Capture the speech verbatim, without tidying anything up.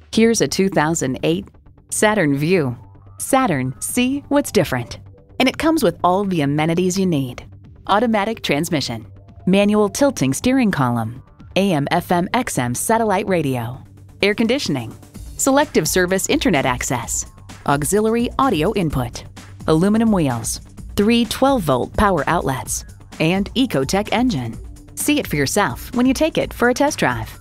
Here's a two thousand eight Saturn VUE. Saturn, see what's different. And it comes with all the amenities you need. Automatic transmission, manual tilting steering column, A M F M X M satellite radio, air conditioning, selective service internet access, auxiliary audio input, aluminum wheels, three twelve volt power outlets, and Ecotec engine. See it for yourself when you take it for a test drive.